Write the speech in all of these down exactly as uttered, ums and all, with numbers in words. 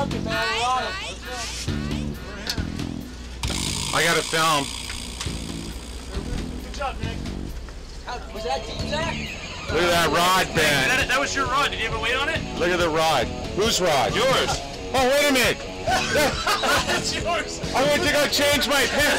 working, man. We're on it. I got to film. Good job, Nick. How, was that deep, Zach? Look at that rod, Ben. That, that was your rod. Did you have a weight on it? Look at the rod. Whose rod? Yours. Oh, wait a minute. That's yours. I went to go change my pen.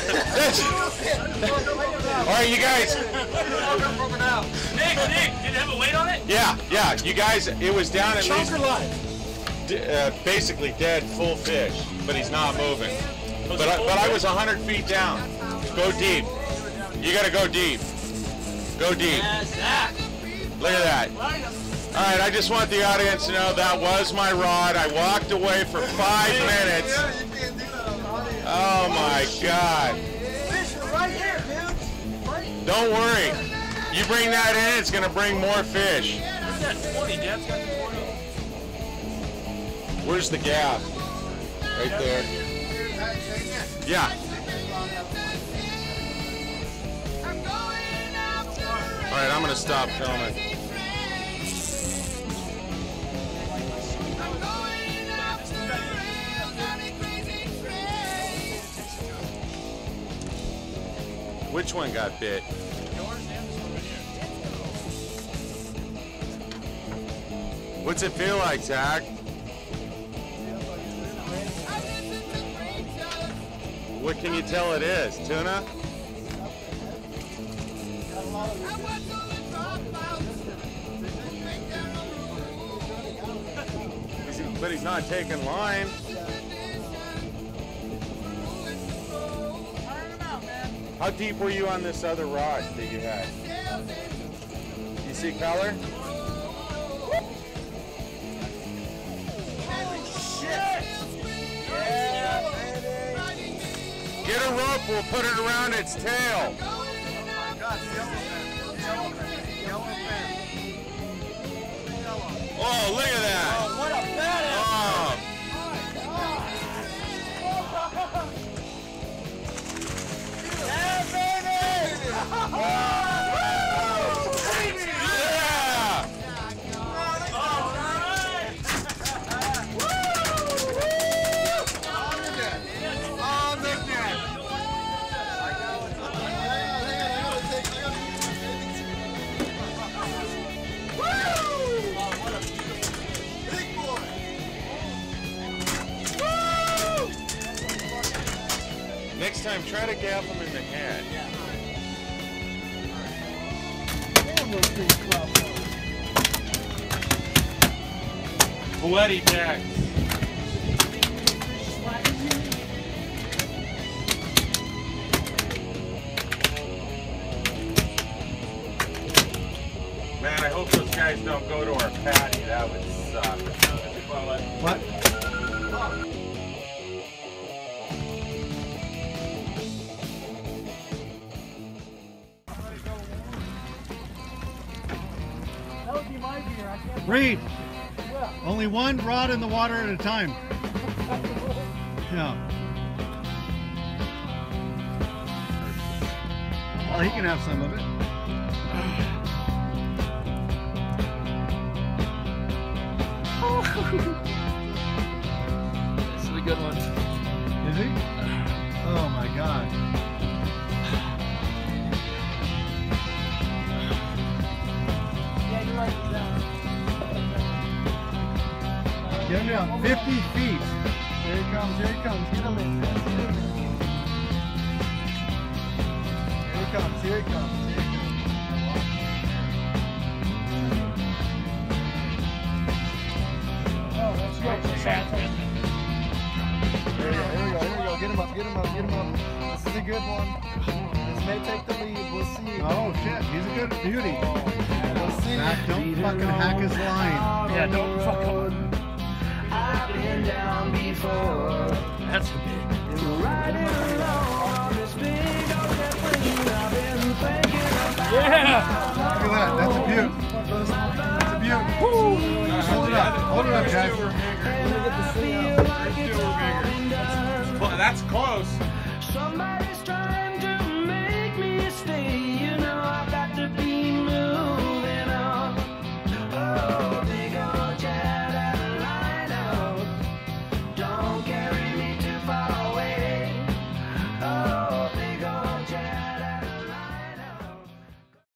All right, you guys. Nick, Nick, did it have a weight on it? Yeah, yeah. You guys, it was down at Chunk least or live? uh, basically dead, full fish, but he's not moving. But I, but I was one hundred feet down. Go deep. You got to go deep. Go deep. Look at that. All right, I just want the audience to know that was my rod. I walked away for five minutes. Oh my God. Don't worry. You bring that in, it's going to bring more fish. Where's that twenty? Dad's got the twenty. Where's the gap? Right there. Yeah. All right, I'm going to stop filming. Which one got bit? What's it feel like, Zach? What can you tell it is? Tuna? But he's not taking line. How deep were you on this other rod that you had? You see color? Get a rope, we'll put it around its tail. Oh, look at that. Oh, what a badass. Oh. Yeah, baby! Next time, try to gap him in the head. Bloody back. Man, I hope those guys don't go to our patty. That would suck. What? Reed, only one rod in the water at a time. Yeah. Well, he can have some of it. This is a good one. Is he? Oh my God. Get him down, fifty feet. Here he comes, here he comes. Get him in. Here he comes, here he comes, here he comes. Oh, that's great. Here we go, here we go, here we go. Get him up, get him up, get him up. This is a good one. This may take the lead, we'll see. Oh shit, he's a good beauty. We'll see. Zach, don't fucking hack his line. Yeah, don't fuck up. I've been down before. That's the big. Yeah! Look at that, that's a beaut. That's a beaut. Woo. Hold it up, hold it up, guys. That's close.